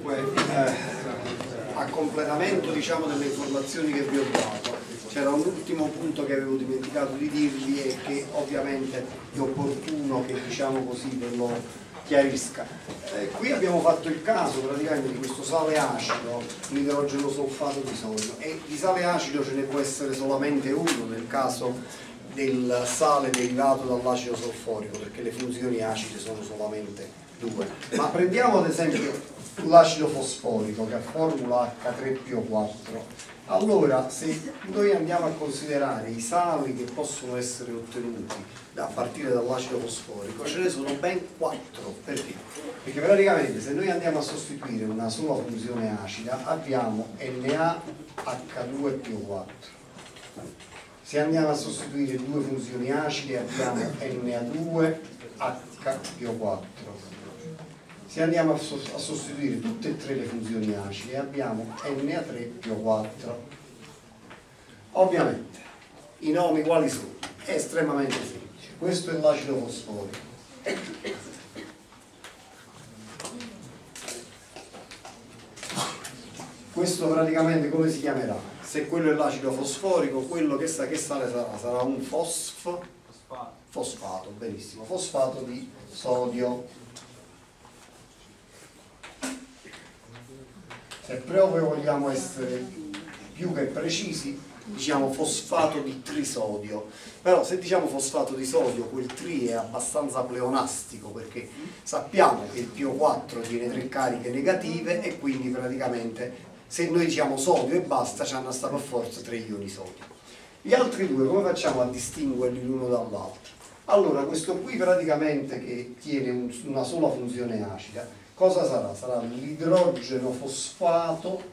Dunque, a completamento diciamo delle informazioni che vi ho dato, c'era un ultimo punto che avevo dimenticato di dirvi e che ovviamente è opportuno che diciamo così ve lo chiarisca. Qui abbiamo fatto il caso praticamente di questo sale acido, l'idrogeno solfato di sodio, e di sale acido ce ne può essere solamente uno nel caso del sale derivato dall'acido solforico, perché le funzioni acide sono solamente due. Ma prendiamo ad esempio l'acido fosforico che ha formula H3PO4. Allora, se noi andiamo a considerare i sali che possono essere ottenuti a partire dall'acido fosforico, ce ne sono ben 4. Perché? Perché praticamente se noi andiamo a sostituire una sola funzione acida abbiamo NaH2PO4. Se andiamo a sostituire due funzioni acide abbiamo Na2HPO4. Se andiamo a sostituire tutte e tre le funzioni acide abbiamo Na3PO4. Ovviamente i nomi quali sono? È estremamente semplice. Questo è l'acido fosforico. Questo praticamente come si chiamerà? Se quello è l'acido fosforico, quello che sale sarà? Sarà un fosfato, benissimo, fosfato di sodio. Se proprio vogliamo essere più che precisi, diciamo fosfato di trisodio. Però se diciamo fosfato di sodio, quel tri è abbastanza pleonastico, perché sappiamo che il PO4 tiene 3 cariche negative e quindi praticamente se noi diciamo sodio e basta, ci hanno sta per forza 3 ioni sodio. Gli altri due come facciamo a distinguerli l'uno dall'altro? Allora questo qui praticamente che tiene una sola funzione acida, cosa sarà? Sarà l'idrogeno fosfato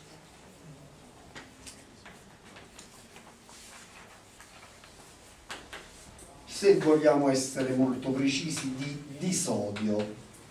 se vogliamo essere molto precisi di sodio.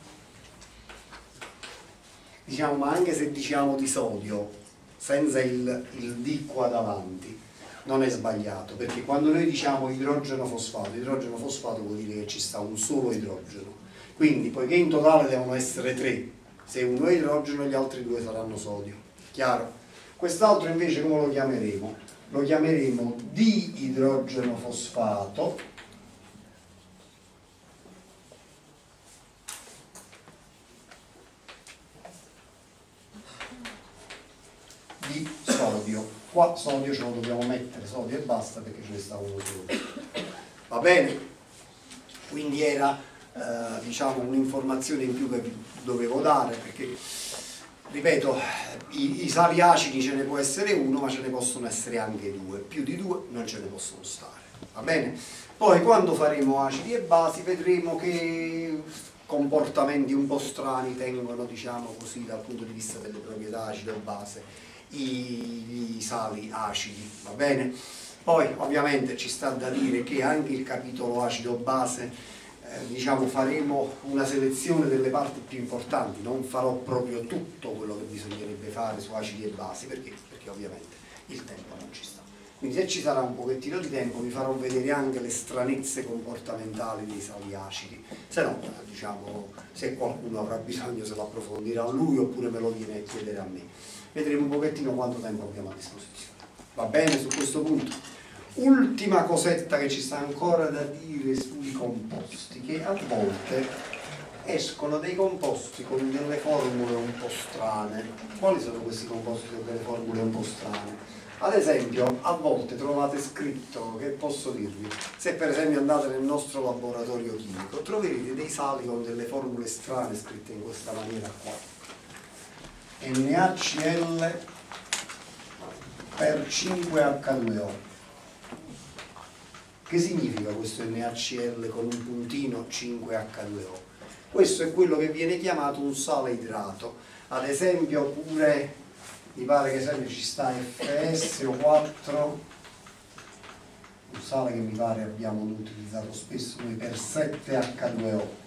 Diciamo, ma anche se diciamo di sodio senza il D qua davanti non è sbagliato, perché quando noi diciamo idrogeno fosfato vuol dire che ci sta un solo idrogeno, quindi poiché in totale devono essere 3, se uno è idrogeno gli altri 2 saranno sodio, chiaro? Quest'altro invece come lo chiameremo? Lo chiameremo diidrogeno fosfato di sodio. Qua sodio ce lo dobbiamo mettere, sodio e basta, perché ce ne sta uno solo. Va bene? Quindi era diciamo un'informazione in più che vi dovevo dare, perché ripeto, i sali acidi ce ne può essere uno, ma ce ne possono essere anche 2, più di 2 non ce ne possono stare. Va bene? Poi quando faremo acidi e basi vedremo che comportamenti un po' strani tengono, diciamo così, dal punto di vista delle proprietà acido e base i sali acidi, va bene? Poi ovviamente ci sta da dire che anche il capitolo acido base diciamo faremo una selezione delle parti più importanti, non farò proprio tutto quello che bisognerebbe fare su acidi e basi, perché ovviamente il tempo non ci sta. Quindi se ci sarà un pochettino di tempo vi farò vedere anche le stranezze comportamentali dei sali acidi, se no diciamo se qualcuno avrà bisogno se lo approfondirà lui oppure me lo viene a chiedere a me. Vedremo un pochettino quanto tempo abbiamo a disposizione. Va bene su questo punto? Ultima cosetta che ci sta ancora da dire sui composti, che a volte escono dei composti con delle formule un po' strane. Quali sono questi composti con delle formule un po' strane? Ad esempio, a volte trovate scritto, che posso dirvi, se per esempio andate nel nostro laboratorio chimico, troverete dei sali con delle formule strane scritte in questa maniera qua. NaCl per 5H2O. Che significa questo NaCl con un puntino 5H2O? Questo è quello che viene chiamato un sale idrato. Ad esempio pure, mi pare che sempre ci sta FSO4, un sale che mi pare abbiamo utilizzato spesso noi, per 7H2O.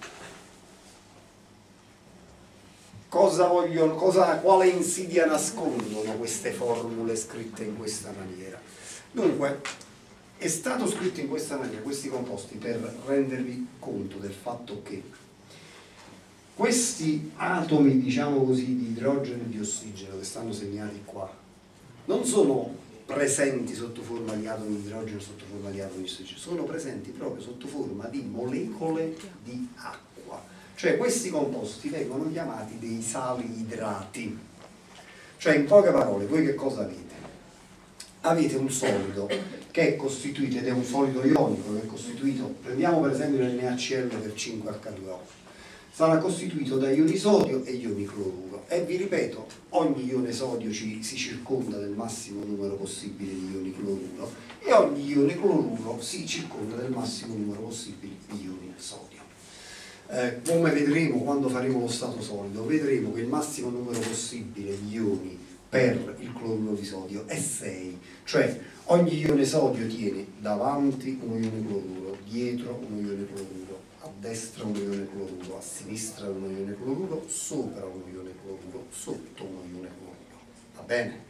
Quale insidia nascondono queste formule scritte in questa maniera? Dunque, è stato scritto in questa maniera, questi composti, per rendervi conto del fatto che questi atomi, diciamo così, di idrogeno e di ossigeno che stanno segnati qua, non sono presenti sotto forma di atomi di idrogeno, sotto forma di atomi di ossigeno, sono presenti proprio sotto forma di molecole di acqua. Cioè questi composti vengono chiamati dei sali idrati. Cioè, in poche parole, voi che cosa avete? Avete un solido che è costituito, ed è un solido ionico, che è costituito, prendiamo per esempio l'NaCl per 5H2O, sarà costituito da ioni sodio e ioni cloruro. E vi ripeto, ogni ione sodio si circonda del massimo numero possibile di ioni cloruro e ogni ione cloruro si circonda del massimo numero possibile di ioni sodio. Come vedremo quando faremo lo stato solido, vedremo che il massimo numero possibile di ioni per il cloruro di sodio è 6, cioè ogni ione sodio tiene davanti uno ione cloruro, dietro uno ione cloruro, a destra uno ione cloruro, a sinistra uno ione cloruro, sopra uno ione cloruro, sotto uno ione cloruro, va bene?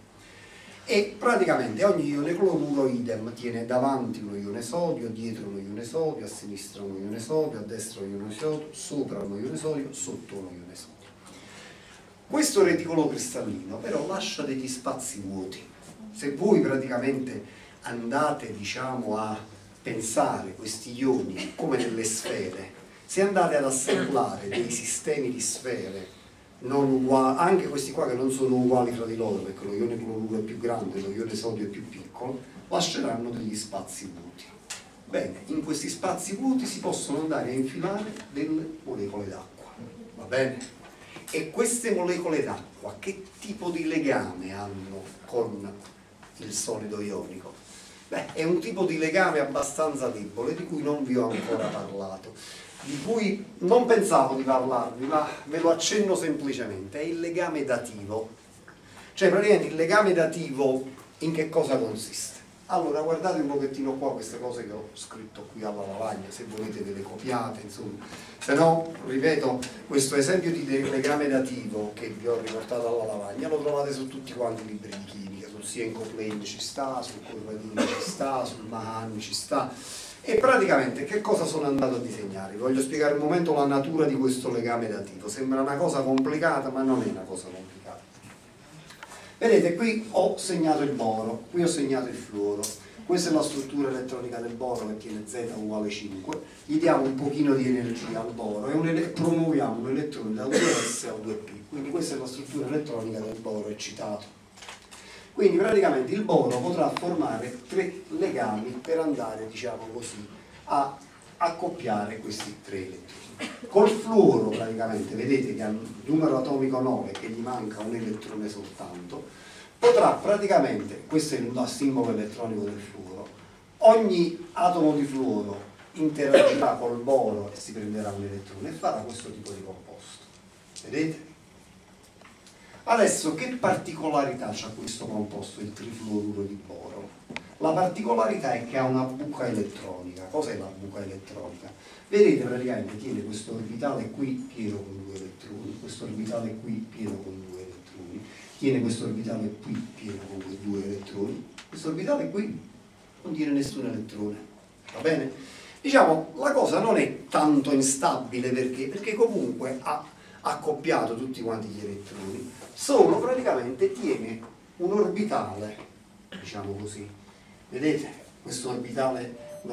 E praticamente ogni ione cloruro idem tiene davanti uno ione sodio, dietro uno ione sodio, a sinistra uno ione sodio, a destra uno ione sodio, sopra uno ione sodio, sotto uno ione sodio. Questo reticolo cristallino però lascia degli spazi vuoti. Se voi praticamente andate, diciamo, a pensare questi ioni come delle sfere, se andate ad assemblare dei sistemi di sfere non uguali, anche questi qua che non sono uguali fra di loro, perché lo ione cloruro è più grande, lo ione sodio è più piccolo, lasceranno degli spazi vuoti. Bene, in questi spazi vuoti si possono andare a infilare delle molecole d'acqua, va bene? E queste molecole d'acqua che tipo di legame hanno con il solido ionico? Beh, è un tipo di legame abbastanza debole, di cui non vi ho ancora parlato, di cui non pensavo di parlarvi, ma ve lo accenno semplicemente. È il legame dativo. Cioè, praticamente il legame dativo in che cosa consiste? Allora, guardate un pochettino qua queste cose che ho scritto qui alla lavagna, se volete ve le copiate, insomma. Se no, ripeto, questo esempio di legame dativo che vi ho riportato alla lavagna lo trovate su tutti quanti i libri di chimica, sul Sienko-Klein ci sta, sul Corradini ci sta, sul Mahan ci sta. E praticamente che cosa sono andato a disegnare? Vi voglio spiegare un momento la natura di questo legame dativo. Sembra una cosa complicata, ma non è una cosa complicata. Vedete, qui ho segnato il boro, qui ho segnato il fluoro. Questa è la struttura elettronica del boro che tiene Z uguale 5. Gli diamo un pochino di energia al boro e promuoviamo un elettrone da 2S a 2P. Quindi questa è la struttura elettronica del boro eccitato. Quindi praticamente il boro potrà formare 3 legami per andare, diciamo così, a accoppiare questi 3 elettroni. Col fluoro praticamente, vedete che ha un numero atomico 9 che gli manca un elettrone soltanto, potrà praticamente, questo è il simbolo elettronico del fluoro, ogni atomo di fluoro interagirà col boro e si prenderà un elettrone e farà questo tipo di composto. Vedete? Adesso, che particolarità ha questo composto, il trifluoruro di boro? La particolarità è che ha una buca elettronica. Cos'è la buca elettronica? Vedete, praticamente tiene questo orbitale qui pieno con 2 elettroni, questo orbitale qui pieno con 2 elettroni, tiene questo orbitale qui pieno con 2 elettroni, questo orbitale qui non tiene nessun elettrone, va bene? Diciamo, la cosa non è tanto instabile perché comunque ha accoppiato tutti quanti gli elettroni, solo praticamente tiene un orbitale, diciamo così, vedete? Questo orbitale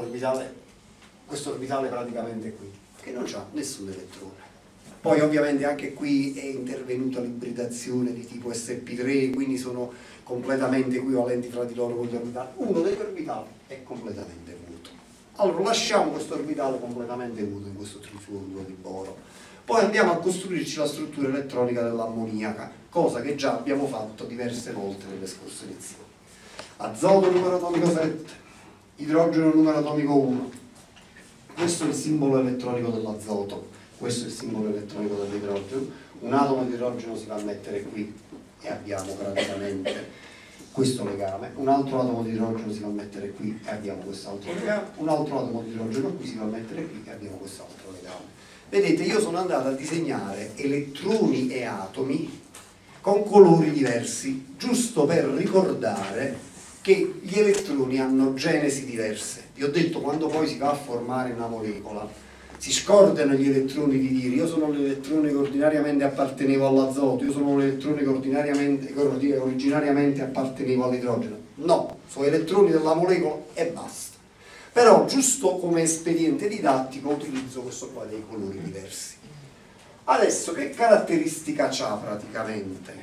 praticamente qui, che non ha nessun elettrone. Poi ovviamente anche qui è intervenuta l'ibridazione di tipo sp3, quindi sono completamente equivalenti fra di loro con gli orbitali. Uno degli orbitali è completamente vuoto. Allora lasciamo questo orbitale completamente vuoto in questo trifluoruro di boro. Poi andiamo a costruirci la struttura elettronica dell'ammoniaca, cosa che già abbiamo fatto diverse volte nelle scorse lezioni. Azoto numero atomico 7, idrogeno numero atomico 1. Questo è il simbolo elettronico dell'azoto, questo è il simbolo elettronico dell'idrogeno. Un atomo di idrogeno si va a mettere qui e abbiamo praticamente questo legame. Un altro atomo di idrogeno si va a mettere qui e abbiamo quest'altro legame. Un altro atomo di idrogeno qui si va a mettere qui e abbiamo quest'altro legame. Vedete, io sono andato a disegnare elettroni e atomi con colori diversi, giusto per ricordare che gli elettroni hanno genesi diverse. Vi ho detto, quando poi si va a formare una molecola, si scordano gli elettroni di dire io sono l'elettrone che ordinariamente appartenevo all'azoto, io sono l'elettrone che originariamente appartenevo all'idrogeno. No, sono elettroni della molecola e basta. Però giusto come espediente didattico utilizzo questo qua dei colori diversi. Adesso che caratteristica ha praticamente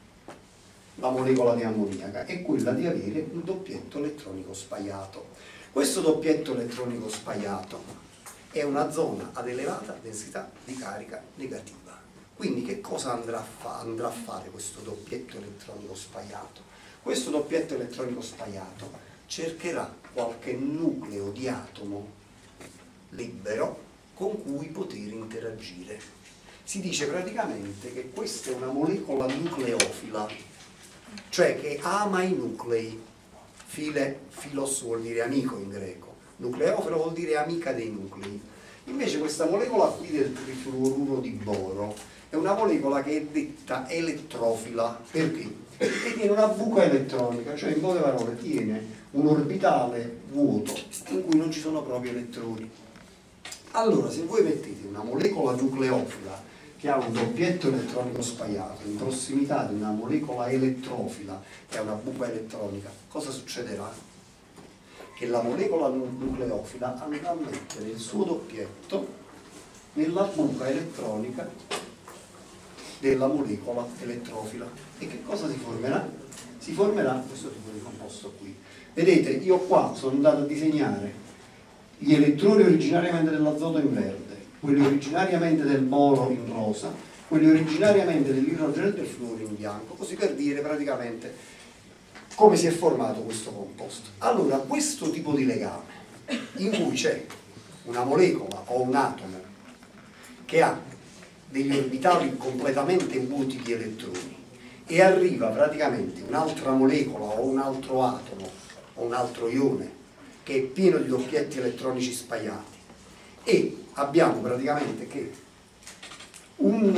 la molecola di ammoniaca? È quella di avere un doppietto elettronico spaiato. Questo doppietto elettronico spaiato è una zona ad elevata densità di carica negativa. Quindi che cosa andrà a fare questo doppietto elettronico spaiato? Questo doppietto elettronico spaiato cercherà qualche nucleo di atomo libero con cui poter interagire. Si dice praticamente che questa è una molecola nucleofila, cioè che ama i nuclei. Philos vuol dire amico in greco, nucleofilo vuol dire amica dei nuclei. Invece questa molecola qui del trifluoruro di boro è una molecola che è detta elettrofila. Perché? Perché tiene una buca elettronica, cioè in poche parole tiene un orbitale vuoto in cui non ci sono proprio elettroni. Allora, se voi mettete una molecola nucleofila che ha un doppietto elettronico spaiato in prossimità di una molecola elettrofila che ha una buca elettronica, cosa succederà? Che la molecola nucleofila andrà a mettere il suo doppietto nella buca elettronica della molecola elettrofila. E che cosa si formerà? Si formerà questo tipo di composto qui. Vedete, io qua sono andato a disegnare gli elettroni originariamente dell'azoto in verde, quelli originariamente del boro in rosa, quelli originariamente dell'idrogeno e del fluoro in bianco, così per dire praticamente come si è formato questo composto. Allora, questo tipo di legame, in cui c'è una molecola o un atomo che ha degli orbitali completamente vuoti di elettroni e arriva praticamente un'altra molecola o un altro atomo o un altro ione che è pieno di doppietti elettronici spaiati, e abbiamo praticamente che un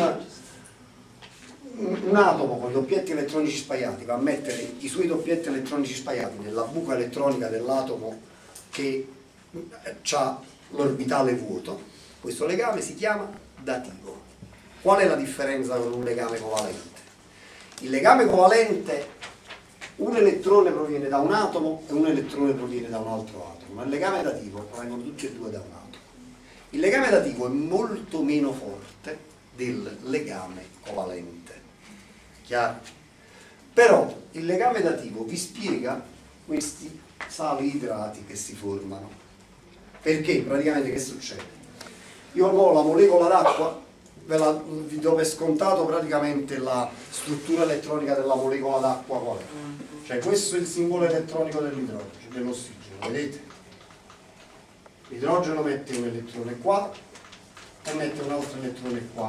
atomo con i doppietti elettronici spaiati va a mettere i suoi doppietti elettronici spaiati nella buca elettronica dell'atomo che ha l'orbitale vuoto. Questo legame si chiama dativo. Qual è la differenza con un legame covalente? Il legame covalente, un elettrone proviene da un atomo e un elettrone proviene da un altro atomo, ma il legame dativo provengono tutti e due da un atomo. Il legame dativo è molto meno forte del legame covalente, chiaro? Però il legame dativo vi spiega questi sali idrati che si formano. Perché praticamente che succede? Io ho la molecola d'acqua, vi do per scontato praticamente la struttura elettronica della molecola d'acqua qual è? Cioè questo è il simbolo elettronico dell'idrogeno, dell'ossigeno, vedete? L'idrogeno mette un elettrone qua e mette un altro elettrone qua.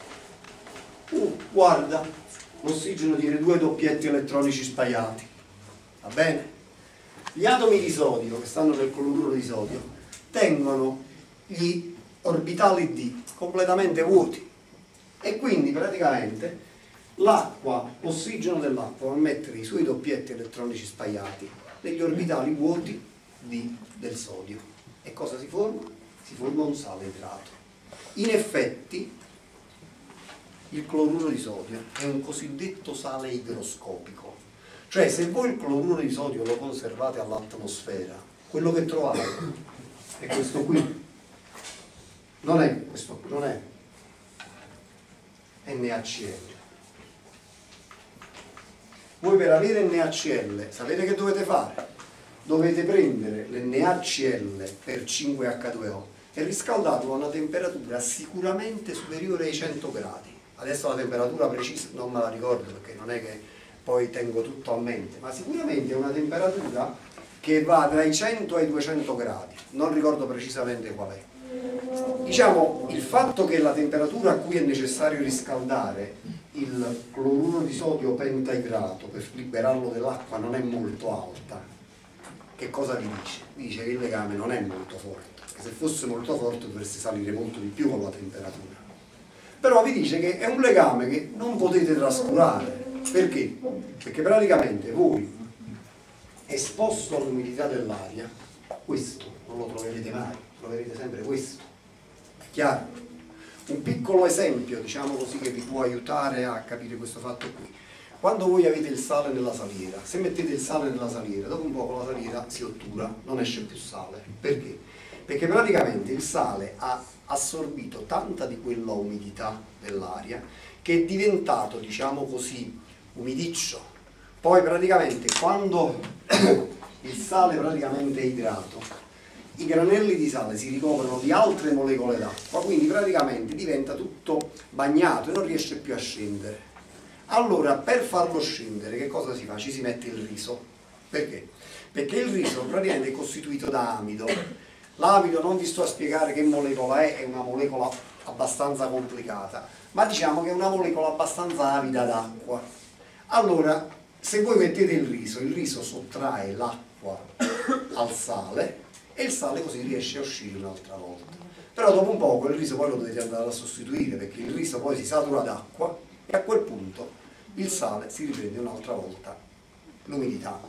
Guarda, l'ossigeno tiene due doppietti elettronici spaiati, va bene? Gli atomi di sodio che stanno nel cloruro di sodio tengono gli orbitali D completamente vuoti e quindi praticamente l'acqua, l'ossigeno dell'acqua va a mettere i suoi doppietti elettronici spaiati negli orbitali vuoti D del sodio. E cosa si forma? Si forma un sale idrato. In effetti il cloruro di sodio è un cosiddetto sale igroscopico, cioè se voi il cloruro di sodio lo conservate all'atmosfera, quello che trovate è questo qui, non è questo, non è NaCl. Voi per avere NaCl sapete che dovete fare? Dovete prendere l'NaCl per 5H2O e riscaldarlo a una temperatura sicuramente superiore ai 100 gradi. Adesso la temperatura precisa non me la ricordo perché non è che poi tengo tutto a mente, ma sicuramente è una temperatura che va tra i 100 e i 200 gradi, non ricordo precisamente qual è. Diciamo, il fatto che la temperatura a cui è necessario riscaldare il cloruro di sodio pentaidrato per liberarlo dall'acqua non è molto alta, che cosa vi dice? Vi dice che il legame non è molto forte, perché se fosse molto forte dovreste salire molto di più con la temperatura. Però vi dice che è un legame che non potete trascurare. Perché? Perché praticamente voi, esposto all'umidità dell'aria, questo non lo troverete mai, troverete sempre questo. Chiaro? Un piccolo esempio, diciamo così, che vi può aiutare a capire questo fatto qui. Quando voi avete il sale nella saliera, se mettete il sale nella saliera, dopo un po' la saliera si ottura, non esce più sale. Perché? Perché praticamente il sale ha assorbito tanta di quella umidità dell'aria che è diventato, diciamo così, umidiccio. Poi praticamente quando il sale praticamente è idrato, i granelli di sale si ricoprono di altre molecole d'acqua, quindi praticamente diventa tutto bagnato e non riesce più a scendere. Allora, per farlo scendere, che cosa si fa? Ci si mette il riso. Perché? Perché il riso praticamente è costituito da amido. L'amido, non vi sto a spiegare che molecola è una molecola abbastanza complicata, ma diciamo che è una molecola abbastanza avida d'acqua. Allora, se voi mettete il riso sottrae l'acqua al sale e il sale così riesce a uscire un'altra volta. Però dopo un po' il riso poi lo dovete andare a sostituire, perché il riso poi si satura d'acqua e a quel punto il sale si riprende un'altra volta l'umidità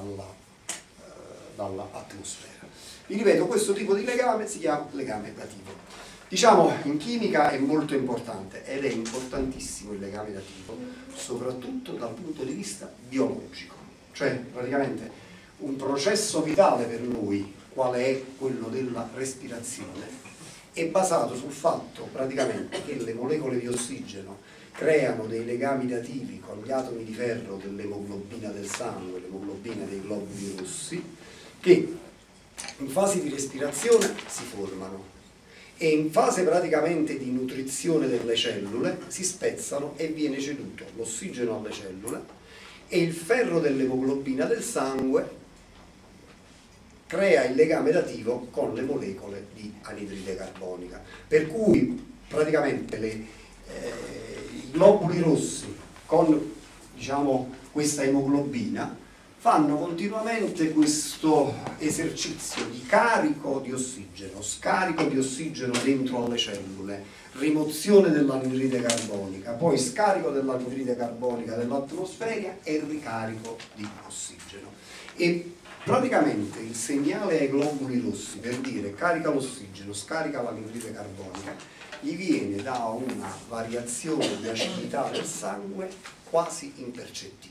dall'atmosfera. Vi ripeto, questo tipo di legame si chiama legame dativo. Diciamo, in chimica è molto importante ed è importantissimo il legame dativo, soprattutto dal punto di vista biologico. Cioè, praticamente, un processo vitale per noi, quale è quello della respirazione, è basato sul fatto, praticamente, che le molecole di ossigeno creano dei legami dativi con gli atomi di ferro dell'emoglobina del sangue, l'emoglobina dei globuli rossi, che in fase di respirazione si formano e in fase praticamente di nutrizione delle cellule si spezzano e viene ceduto l'ossigeno alle cellule e il ferro dell'emoglobina del sangue crea il legame dativo con le molecole di anidride carbonica, per cui praticamente i globuli rossi con, diciamo, questa emoglobina fanno continuamente questo esercizio di carico di ossigeno, scarico di ossigeno dentro alle cellule, rimozione dell'anidride carbonica, poi scarico dell'anidride carbonica dell'atmosfera e ricarico di ossigeno. E praticamente il segnale ai globuli rossi per dire carica l'ossigeno, scarica l'anidride carbonica, gli viene da una variazione di acidità del sangue quasi impercettibile.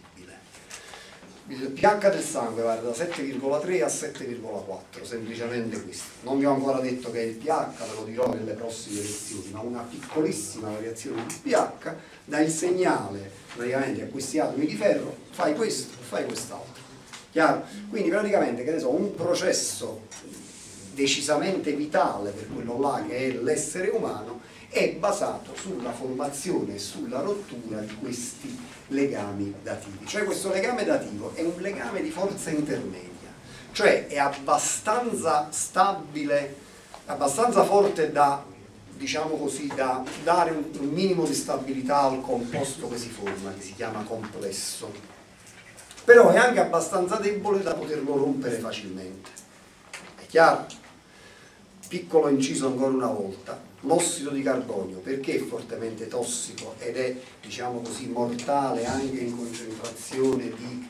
Il pH del sangue va da 7,3 a 7,4, semplicemente questo. Non vi ho ancora detto che è il pH, ve lo dirò nelle prossime lezioni, ma una piccolissima variazione di pH dà il segnale praticamente a questi atomi di ferro: fai questo, fai quest'altro. Chiaro? Quindi praticamente, che ne so, un processo decisamente vitale per quello là che è l'essere umano è basato sulla formazione e sulla rottura di questi legami dativi. Cioè questo legame dativo è un legame di forza intermedia, cioè è abbastanza stabile, abbastanza forte da, diciamo così, da dare un minimo di stabilità al composto che si forma, che si chiama complesso, però è anche abbastanza debole da poterlo rompere facilmente. È chiaro? Piccolo inciso ancora una volta: l'ossido di carbonio perché è fortemente tossico ed è, diciamo così, mortale anche in concentrazione di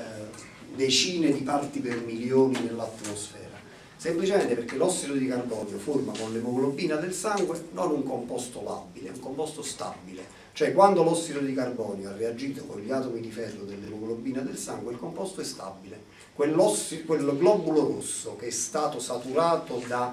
decine di parti per milioni nell'atmosfera? Semplicemente perché l'ossido di carbonio forma con l'emoglobina del sangue non un composto labile, un composto stabile. Cioè quando l'ossido di carbonio ha reagito con gli atomi di ferro dell'emoglobina del sangue, il composto è stabile. Quel globulo rosso che è stato saturato da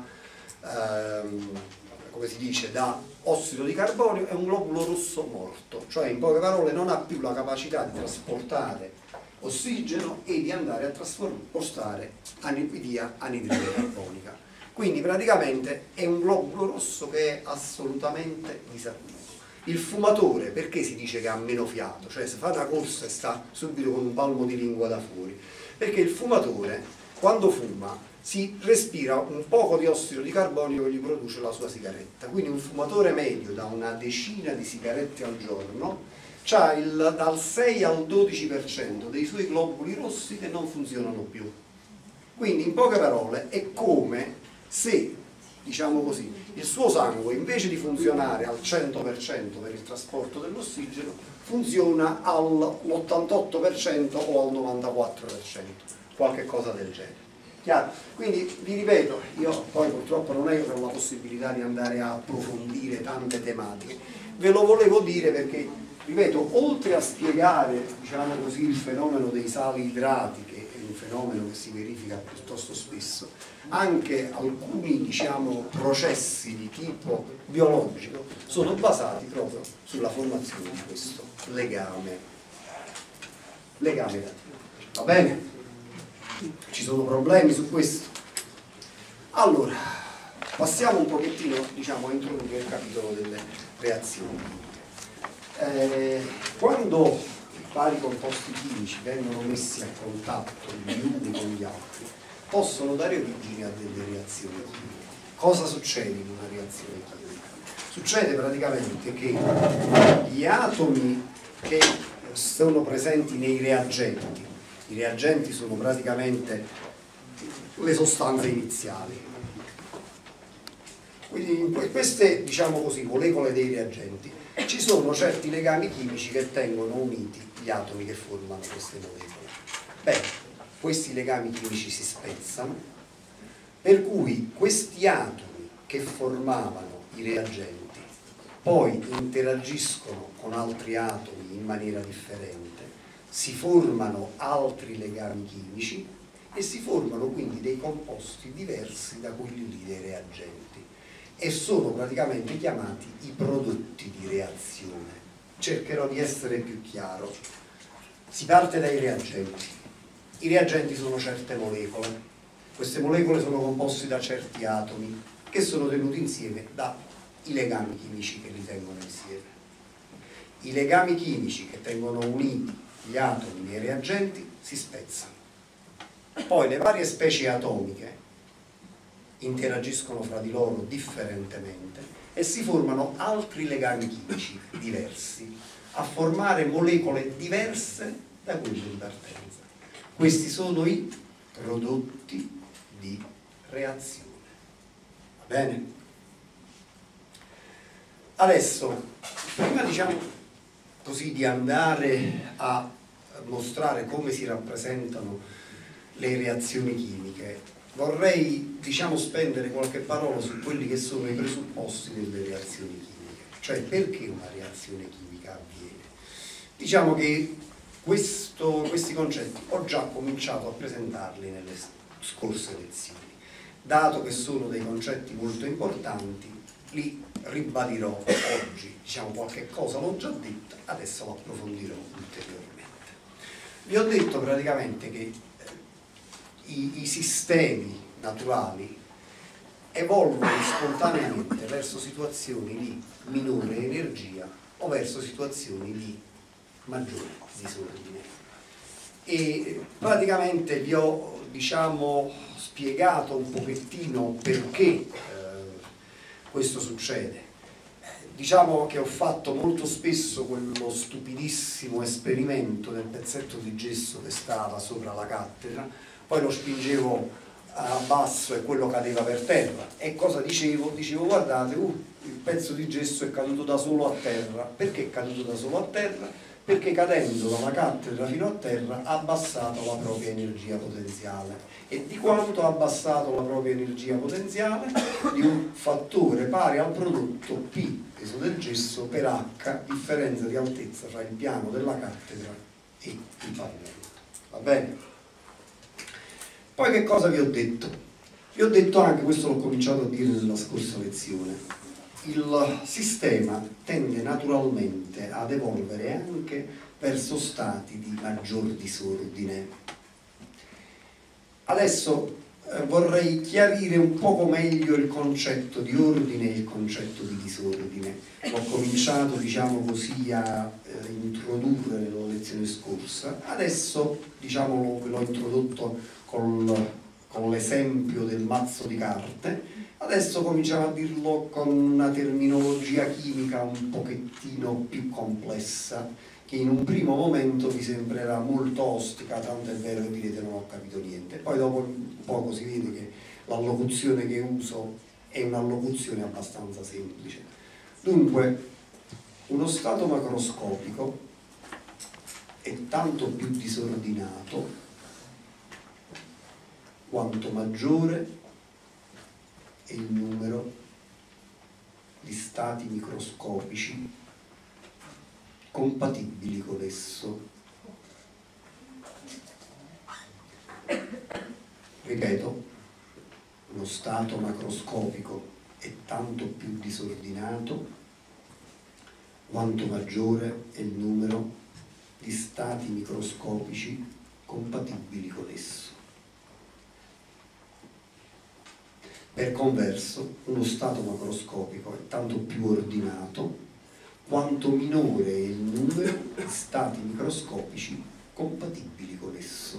come si dice, da ossido di carbonio, è un globulo rosso morto, cioè in poche parole non ha più la capacità di trasportare ossigeno e di andare a trasportare via anidride carbonica. Quindi praticamente è un globulo rosso che è assolutamente disattivo. Il fumatore, perché si dice che ha meno fiato? Cioè se fa una corsa e sta subito con un palmo di lingua da fuori? Perché il fumatore, quando fuma, si respira un poco di ossido di carbonio che gli produce la sua sigaretta. Quindi un fumatore medio da una decina di sigarette al giorno ha dal 6 al 12% dei suoi globuli rossi che non funzionano più. Quindi in poche parole è come se, diciamo così, il suo sangue invece di funzionare al 100% per il trasporto dell'ossigeno funziona all'88% o al 94%, qualche cosa del genere. Chiaro? Quindi vi ripeto, io poi purtroppo non è che ho la possibilità di andare a approfondire tante tematiche, ve lo volevo dire perché, ripeto, oltre a spiegare, diciamo così, il fenomeno dei sali idrati, che è un fenomeno che si verifica piuttosto spesso, anche alcuni, diciamo, processi di tipo biologico sono basati proprio sulla formazione di questo legame relativo. Va bene? Ci sono problemi su questo? Allora, passiamo un pochettino, diciamo, a introdurre il capitolo delle reazioni. Quando i vari composti chimici vengono messi a contatto gli uni con gli altri, possono dare origine a delle reazioni chimiche. Cosa succede in una reazione chimica? Succede praticamente che gli atomi che sono presenti nei reagenti, i reagenti sono praticamente le sostanze iniziali, quindi in queste, diciamo così, molecole dei reagenti ci sono certi legami chimici che tengono uniti gli atomi che formano queste molecole. Beh, questi legami chimici si spezzano, per cui questi atomi che formavano i reagenti poi interagiscono con altri atomi in maniera differente, si formano altri legami chimici e si formano quindi dei composti diversi da quelli lì dei reagenti e sono praticamente chiamati i prodotti di reazione. Cercherò di essere più chiaro. Si parte dai reagenti. I reagenti sono certe molecole. Queste molecole sono composte da certi atomi che sono tenuti insieme dai legami chimici che li tengono insieme. I legami chimici che tengono uniti gli atomi nei reagenti si spezzano. Poi le varie specie atomiche interagiscono fra di loro differentemente e si formano altri legami chimici diversi a formare molecole diverse da quelle di partenza. Questi sono i prodotti di reazione. Va bene? Adesso, prima, diciamo così, di andare a mostrare come si rappresentano le reazioni chimiche, vorrei, diciamo, spendere qualche parola su quelli che sono i presupposti delle reazioni chimiche, cioè perché una reazione chimica avviene. Diciamo che questi concetti ho già cominciato a presentarli nelle scorse lezioni. Dato che sono dei concetti molto importanti, li ribadirò oggi, diciamo qualche cosa l'ho già detto, adesso lo approfondirò ulteriormente. Vi ho detto praticamente che i sistemi naturali evolvono spontaneamente verso situazioni di minore energia o verso situazioni di maggiore disordine. E praticamente vi ho, diciamo, spiegato un pochettino perché questo succede. Diciamo che ho fatto molto spesso quello stupidissimo esperimento del pezzetto di gesso che stava sopra la cattedra, poi lo spingevo a basso e quello cadeva per terra. E cosa dicevo? Dicevo: guardate, il pezzo di gesso è caduto da solo a terra. Perché è caduto da solo a terra? Perché cadendo dalla cattedra fino a terra ha abbassato la propria energia potenziale. E di quanto ha abbassato la propria energia potenziale? Di un fattore pari al prodotto P, peso del gesso, per H, differenza di altezza tra il piano della cattedra e il pavimento. Va bene? Poi che cosa vi ho detto? Vi ho detto anche, questo l'ho cominciato a dire nella scorsa lezione, il sistema tende naturalmente ad evolvere anche verso stati di maggior disordine. Adesso vorrei chiarire un poco meglio il concetto di ordine e il concetto di disordine. Ho cominciato, diciamo così, a introdurre nella lezione scorsa. Adesso, diciamo, l'ho introdotto con l'esempio del mazzo di carte. Adesso cominciamo a dirlo con una terminologia chimica un pochettino più complessa, che in un primo momento vi sembrerà molto ostica, tanto è vero che direte non ho capito niente. Poi dopo un poco si vede che l'allocuzione che uso è un'allocuzione abbastanza semplice. Dunque, uno stato macroscopico è tanto più disordinato quanto maggiore è il numero di stati microscopici compatibili con esso. Ripeto, uno stato macroscopico è tanto più disordinato quanto maggiore è il numero di stati microscopici compatibili con esso. Per converso, uno stato macroscopico è tanto più ordinato quanto minore è il numero di stati microscopici compatibili con esso.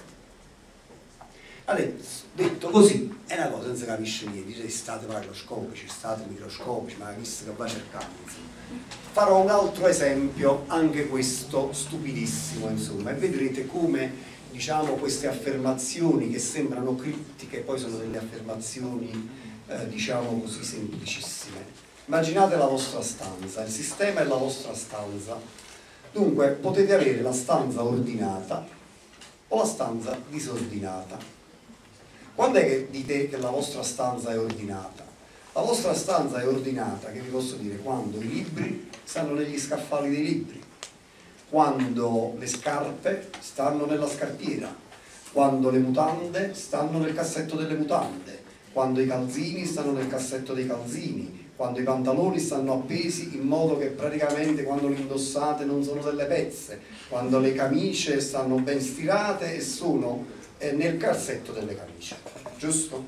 Adesso, detto così, è una cosa, non si capisce niente, dice stati macroscopici, stati microscopici, ma chissà che va cercando, insomma. Farò un altro esempio, anche questo stupidissimo, insomma, e vedrete come, diciamo, queste affermazioni che sembrano criptiche poi sono delle affermazioni, diciamo così, semplicissime. Immaginate la vostra stanza, il sistema è la vostra stanza. Dunque, potete avere la stanza ordinata o la stanza disordinata. Quando è che dite che la vostra stanza è ordinata? La vostra stanza è ordinata, che vi posso dire, quando i libri stanno negli scaffali dei libri, quando le scarpe stanno nella scarpiera, quando le mutande stanno nel cassetto delle mutande, quando i calzini stanno nel cassetto dei calzini, quando i pantaloni stanno appesi in modo che praticamente quando li indossate non sono delle pezze, quando le camicie stanno ben stirate e sono nel cassetto delle camicie, giusto?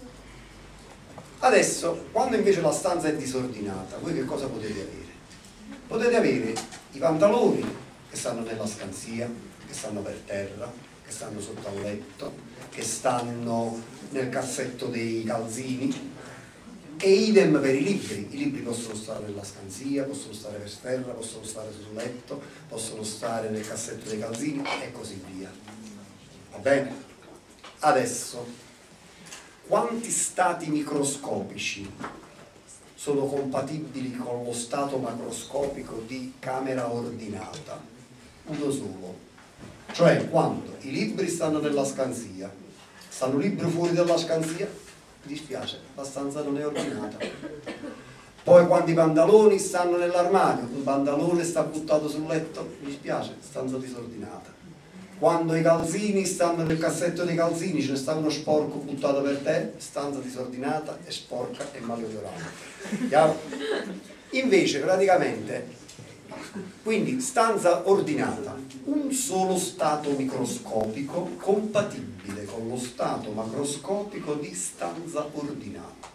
Adesso, quando invece la stanza è disordinata, voi che cosa potete avere? Potete avere i pantaloni che stanno nella scansia, che stanno per terra, che stanno sotto al letto, che stanno nel cassetto dei calzini, e idem per i libri possono stare nella scansia, possono stare per terra, possono stare sul letto, possono stare nel cassetto dei calzini e così via. Va bene? Adesso, quanti stati microscopici sono compatibili con lo stato macroscopico di camera ordinata? Uno solo. Cioè, quando i libri stanno nella scansia, stanno libri fuori dalla scansia, mi dispiace, la stanza non è ordinata. Poi quando i pantaloni stanno nell'armadio, un pantalone sta buttato sul letto, mi dispiace, stanza disordinata. Quando i calzini stanno nel cassetto dei calzini, ce ne sta uno sporco buttato per te, stanza disordinata e sporca e maleodorante. Chiaro? Invece praticamente, quindi stanza ordinata, un solo stato microscopico compatibile con lo stato macroscopico di stanza ordinata.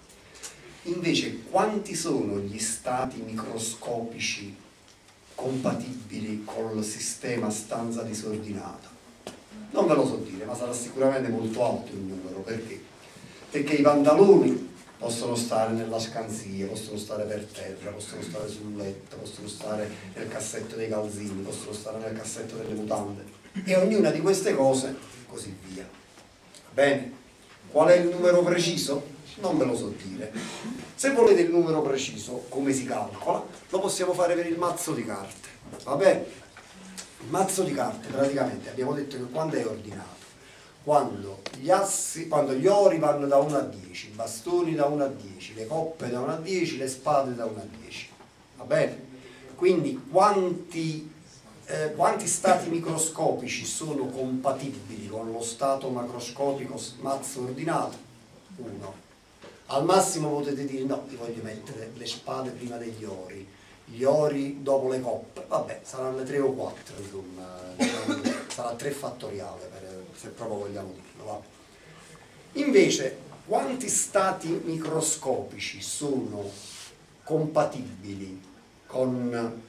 Invece quanti sono gli stati microscopici compatibili col sistema stanza disordinata? Non ve lo so dire, ma sarà sicuramente molto alto il numero. Perché? Perché i pantaloni possono stare nella scansia, possono stare per terra, possono stare sul letto, possono stare nel cassetto dei calzini, possono stare nel cassetto delle mutande, e ognuna di queste cose così via. Bene, qual è il numero preciso? Non ve lo so dire. Se volete il numero preciso, come si calcola, lo possiamo fare per il mazzo di carte. Va bene? Il mazzo di carte praticamente abbiamo detto che quando è ordinato, quando gli ori vanno da 1 a 10, i bastoni da 1 a 10, le coppe da 1 a 10, le spade da 1 a 10. Va bene? Quindi quanti stati microscopici sono compatibili con lo stato macroscopico mazzo ordinato? 1. Al massimo potete dire no, vi voglio mettere le spade prima degli ori, gli ori dopo le coppe, vabbè, saranno le 3 o 4, insomma, diciamo, sarà 3 fattoriale, se proprio vogliamo dirlo. Va. Invece, quanti stati microscopici sono compatibili con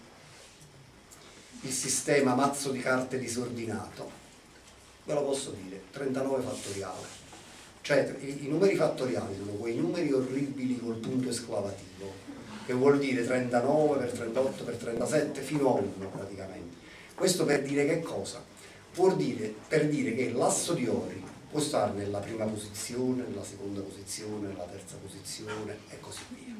il sistema mazzo di carte disordinato? Ve lo posso dire, 39 fattoriale. Cioè, i numeri fattoriali sono quei numeri orribili col punto esclamativo, che vuol dire 39 per 38 per 37 fino a 1 praticamente. Questo per dire che cosa? Vuol dire, per dire che l'asso di ori può stare nella prima posizione, nella seconda posizione, nella terza posizione e così via.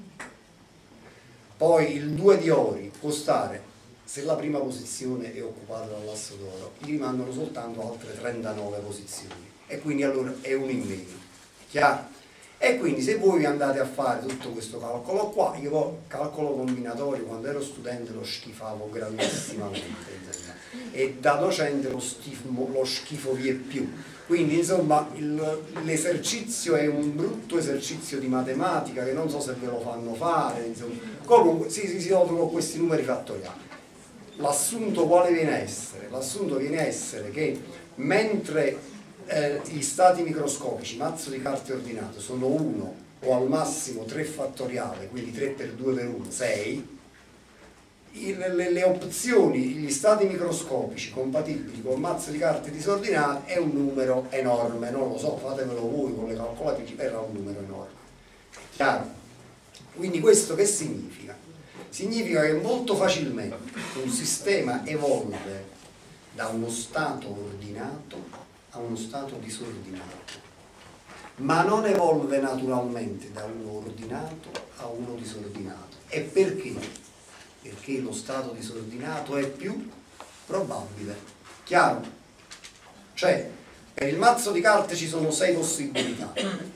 Poi il 2 di ori può stare, se la prima posizione è occupata dall'asso d'oro, gli rimangono soltanto altre 39 posizioni. e quindi allora è 1 in meno, chiaro? E quindi se voi andate a fare tutto questo calcolo qua, io poi calcolo combinatorio quando ero studente lo schifavo gravissimamente, e da docente lo schifo vie più. Quindi insomma l'esercizio è un brutto esercizio di matematica che non so se ve lo fanno fare, insomma. Comunque si trovano questi numeri fattoriali. L'assunto quale viene a essere? L'assunto viene a essere che mentre gli stati microscopici, mazzo di carte ordinato, sono 1 o al massimo 3 fattoriale, quindi 3 per 2 per 1, 6, le opzioni, gli stati microscopici compatibili con mazzo di carte disordinate è un numero enorme, non lo so, fatemelo voi con le calcolatrici, era un numero enorme. Chiaro? Quindi questo che significa? Significa che molto facilmente un sistema evolve da uno stato ordinato a uno stato disordinato, ma non evolve naturalmente da uno ordinato a uno disordinato. E perché? Perché lo stato disordinato è più probabile. Chiaro? Cioè, per il mazzo di carte ci sono 6 possibilità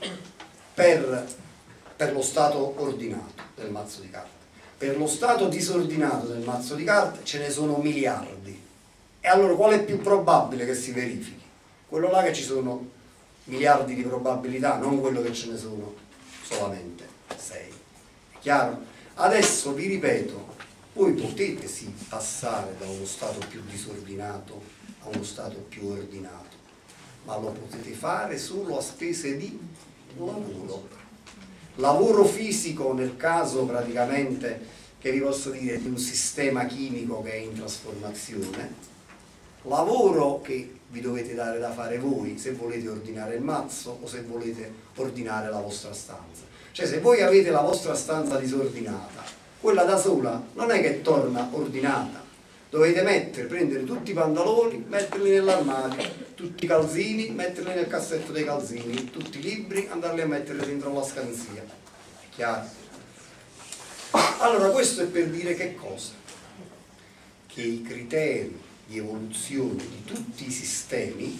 per lo stato ordinato del mazzo di carte. Per lo stato disordinato del mazzo di carte ce ne sono miliardi. E allora qual è più probabile che si verifichi? Quello là che ci sono miliardi di probabilità, non quello che ce ne sono solamente 6. È chiaro? Adesso vi ripeto, voi potete sì passare da uno stato più disordinato a uno stato più ordinato, ma lo potete fare solo a spese di lavoro. Lavoro fisico nel caso praticamente, che vi posso dire, di un sistema chimico che è in trasformazione, lavoro che vi dovete dare da fare voi se volete ordinare il mazzo o se volete ordinare la vostra stanza. Cioè se voi avete la vostra stanza disordinata, quella da sola non è che torna ordinata, dovete prendere tutti i pantaloni, metterli nell'armadio, tutti i calzini, metterli nel cassetto dei calzini, tutti i libri, andarli a mettere dentro la scansia. È chiaro? Allora questo è per dire che cosa? Che i criteri di evoluzione di tutti i sistemi,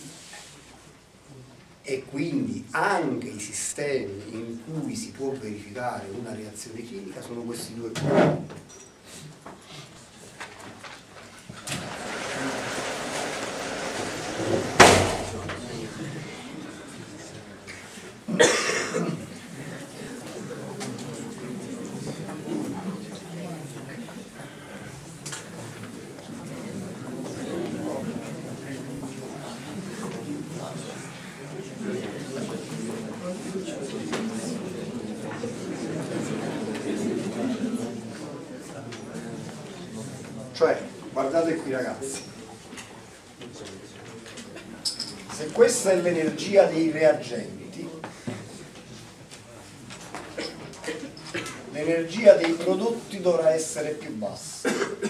e quindi anche i sistemi in cui si può verificare una reazione chimica, sono questi 2 punti. Cioè, guardate qui ragazzi, se questa è l'energia dei reagenti, l'energia dei prodotti dovrà essere più bassa.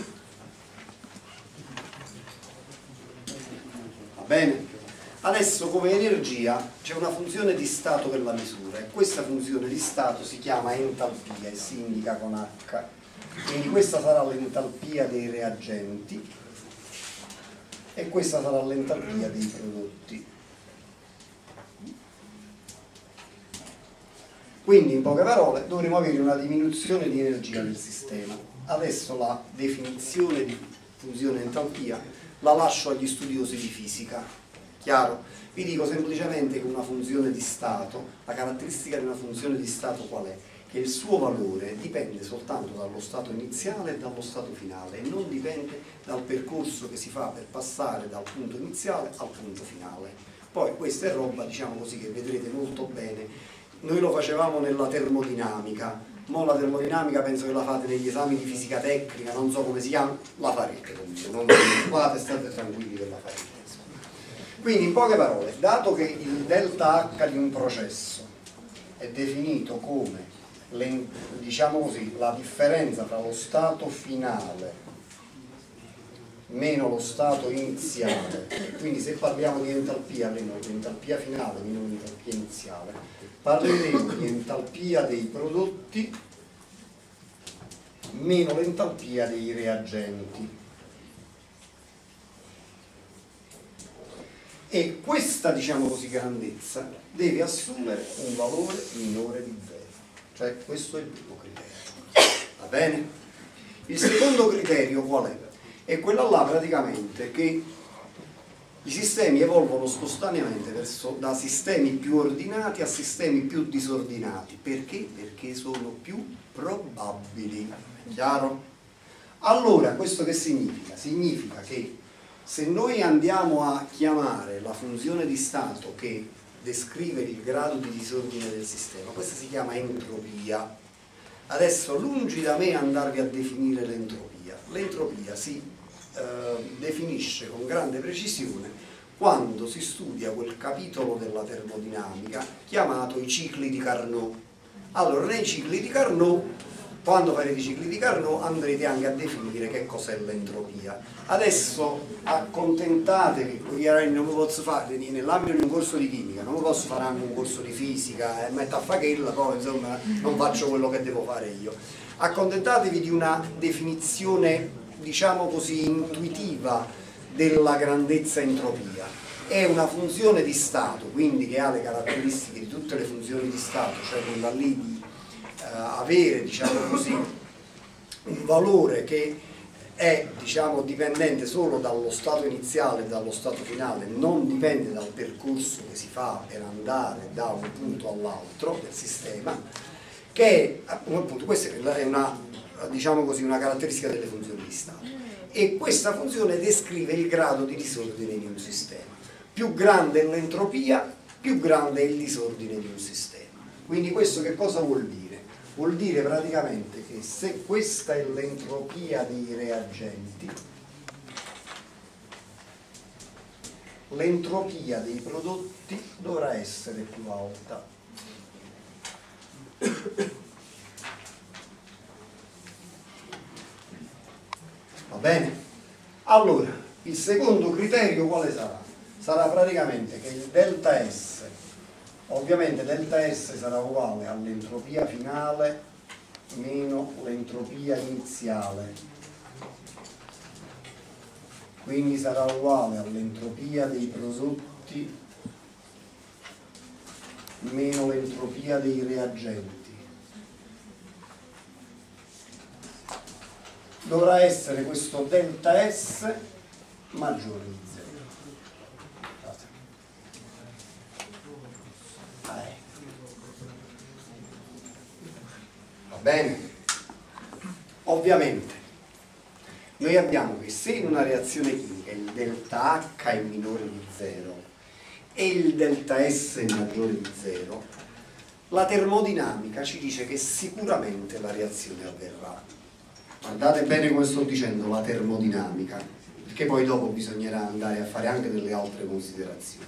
Va bene? Adesso come energia c'è una funzione di stato che la misura, e questa funzione di stato si chiama entalpia e si indica con H. Quindi questa sarà l'entalpia dei reagenti e questa sarà l'entalpia dei prodotti. Quindi in poche parole dovremo avere una diminuzione di energia del sistema. Adesso la definizione di funzione entalpia la lascio agli studiosi di fisica. Chiaro? Vi dico semplicemente che una funzione di stato, la caratteristica di una funzione di stato qual è? Che il suo valore dipende soltanto dallo stato iniziale e dallo stato finale, e non dipende dal percorso che si fa per passare dal punto iniziale al punto finale. Poi questa è roba, diciamo così, che vedrete molto bene. Noi lo facevamo nella termodinamica, mo la termodinamica penso che la fate negli esami di fisica tecnica, non so come si chiama, la farete comunque, non vi preoccupate, state tranquilli che la farete. Quindi in poche parole, dato che il delta H di un processo è definito come diciamo così, la differenza tra lo stato finale meno lo stato iniziale, quindi se parliamo di entalpia, l'entalpia finale meno l'entalpia iniziale, parleremo di entalpia dei prodotti meno l'entalpia dei reagenti. e questa, diciamo così, grandezza deve assumere un valore minore di 0, cioè questo è il primo criterio, va bene? Il secondo criterio qual è? È quello là praticamente che i sistemi evolvono spontaneamente da sistemi più ordinati a sistemi più disordinati. Perché? Perché sono più probabili. Chiaro? Allora, questo che significa? Significa che se noi andiamo a chiamare la funzione di stato che descrive il grado di disordine del sistema, questa si chiama entropia. Adesso, lungi da me andarvi a definire l'entropia. L'entropia si definisce con grande precisione quando si studia quel capitolo della termodinamica chiamato i cicli di Carnot. Allora, nei cicli di Carnot, quando farete i cicli di Carnot, andrete anche a definire che cos'è l'entropia. Adesso accontentatevi, non lo posso fare nell'ambito di un corso di chimica, non lo posso fare anche un corso di fisica e metto a fachella, poi insomma non faccio quello che devo fare io. Accontentatevi di una definizione, diciamo così, intuitiva della grandezza entropia. È una funzione di stato, quindi che ha le caratteristiche di tutte le funzioni di stato, cioè quella lì di avere, diciamo così, un valore che è, diciamo, dipendente solo dallo stato iniziale e dallo stato finale, non dipende dal percorso che si fa per andare da un punto all'altro del sistema, che appunto questa è una, diciamo così, una caratteristica delle funzioni di stato, e questa funzione descrive il grado di disordine di un sistema. Più grande è l'entropia, più grande è il disordine di un sistema. Quindi questo che cosa vuol dire? Vuol dire praticamente che se questa è l'entropia dei reagenti, l'entropia dei prodotti dovrà essere più alta. Va bene? Allora, il secondo criterio quale sarà? Sarà praticamente che il delta S, ovviamente delta S sarà uguale all'entropia finale meno l'entropia iniziale, quindi sarà uguale all'entropia dei prodotti meno l'entropia dei reagenti. Dovrà essere questo delta S maggiore di 0. Va bene? Ovviamente noi abbiamo che se in una reazione chimica il delta H è minore di 0 e il delta S è maggiore di 0, la termodinamica ci dice che sicuramente la reazione avverrà. Guardate bene come sto dicendo, la termodinamica, perché poi dopo bisognerà andare a fare anche delle altre considerazioni.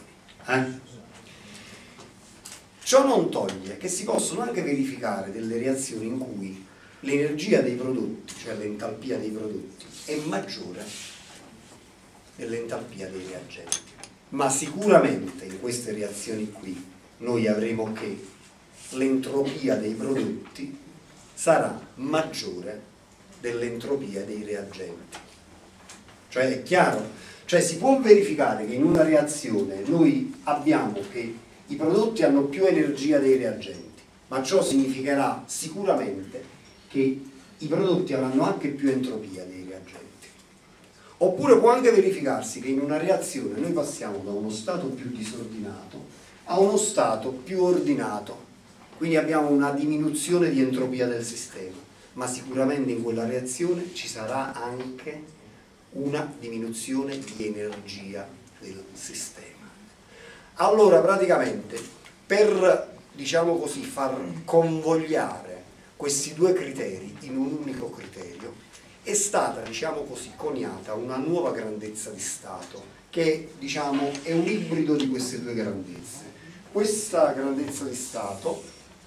Ciò non toglie che si possono anche verificare delle reazioni in cui l'energia dei prodotti, cioè l'entalpia dei prodotti, è maggiore dell'entalpia dei reagenti. Ma sicuramente in queste reazioni qui noi avremo che l'entropia dei prodotti sarà maggiore dell'entropia dei reagenti. Cioè è chiaro? Cioè si può verificare che in una reazione noi abbiamo che i prodotti hanno più energia dei reagenti, ma ciò significherà sicuramente che i prodotti avranno anche più entropia dei reagenti. Oppure può anche verificarsi che in una reazione noi passiamo da uno stato più disordinato a uno stato più ordinato, quindi abbiamo una diminuzione di entropia del sistema, ma sicuramente in quella reazione ci sarà anche una diminuzione di energia del sistema. Allora praticamente per, diciamo così, far convogliare questi due criteri in un unico criterio è stata, diciamo così, coniata una nuova grandezza di stato che, diciamo, è un ibrido di queste due grandezze. Questa grandezza di stato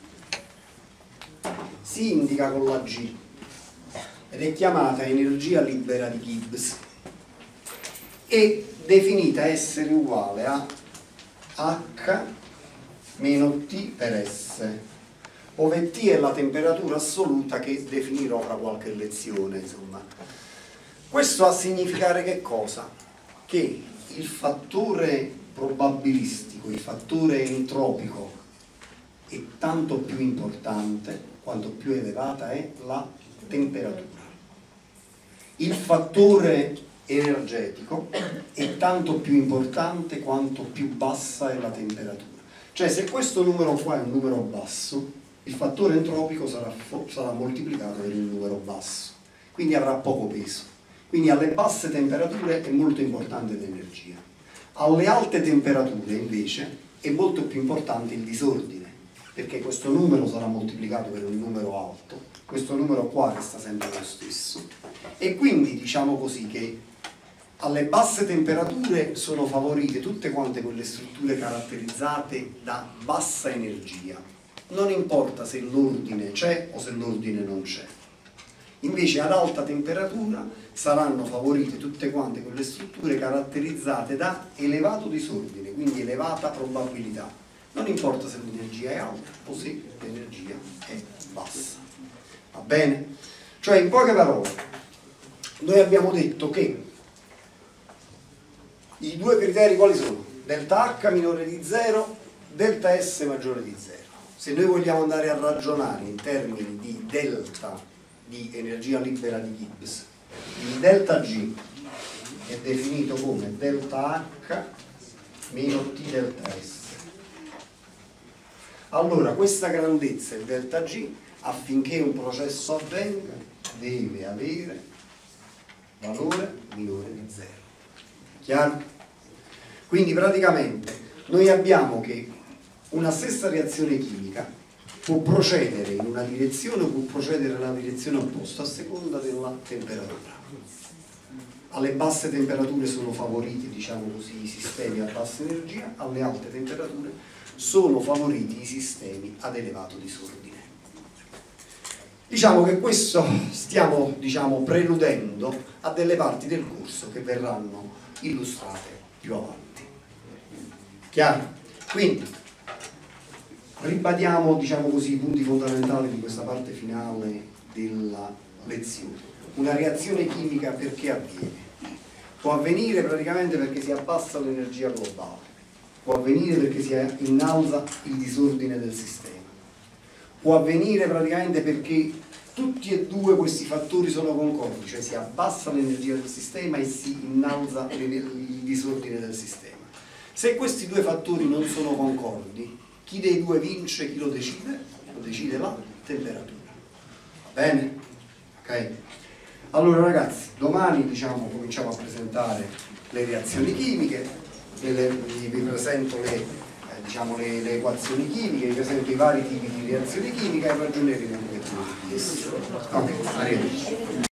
si indica con la G ed è chiamata energia libera di Gibbs, è definita essere uguale a H meno T per S, dove T è la temperatura assoluta che definirò fra qualche lezione, insomma. Questo a significare che cosa? Che il fattore probabilistico, il fattore entropico è tanto più importante quanto più elevata è la temperatura. Il fattore energetico è tanto più importante quanto più bassa è la temperatura. Cioè, se questo numero qua è un numero basso, il fattore entropico sarà moltiplicato per il numero basso, quindi avrà poco peso. Quindi alle basse temperature è molto importante l'energia. Alle alte temperature invece è molto più importante il disordine, perché questo numero sarà moltiplicato per un numero alto, questo numero qua resta sempre lo stesso, e quindi diciamo così che alle basse temperature sono favorite tutte quante quelle strutture caratterizzate da bassa energia. Non importa se l'ordine c'è o se l'ordine non c'è. Invece ad alta temperatura saranno favorite tutte quante quelle strutture caratterizzate da elevato disordine, quindi elevata probabilità. Non importa se l'energia è alta o se l'energia è bassa. Va bene? Cioè, in poche parole, noi abbiamo detto che i due criteri quali sono? Delta H minore di 0, delta S maggiore di 0. Se noi vogliamo andare a ragionare in termini di delta di energia libera di Gibbs, il delta G è definito come delta H meno T delta S. Allora, questa grandezza, il delta G, affinché un processo avvenga, deve avere valore minore di 0. Chiaro? Quindi praticamente noi abbiamo che una stessa reazione chimica può procedere in una direzione o può procedere nella direzione opposta a seconda della temperatura. Alle basse temperature sono favoriti, diciamo così, i sistemi a bassa energia, alle alte temperature sono favoriti i sistemi ad elevato disordine. Diciamo che questo stiamo, preludendo a delle parti del corso che verranno illustrate più avanti. Chiaro? Quindi ribadiamo, i punti fondamentali di questa parte finale della lezione. Una reazione chimica perché avviene? Può avvenire praticamente perché si abbassa l'energia globale, può avvenire perché si innalza il disordine del sistema, può avvenire praticamente perché tutti e due questi fattori sono concordi, cioè si abbassa l'energia del sistema e si innalza il disordine del sistema. Se questi due fattori non sono concordi, chi dei due vince, chi lo decide? Lo decide la temperatura. Va bene? Ok? Allora ragazzi, domani cominciamo a presentare le reazioni chimiche, vi presento le equazioni chimiche, vi presento i vari tipi di reazioni chimiche e ragioneremo un pochettino su di esse. Ok, arrivederci.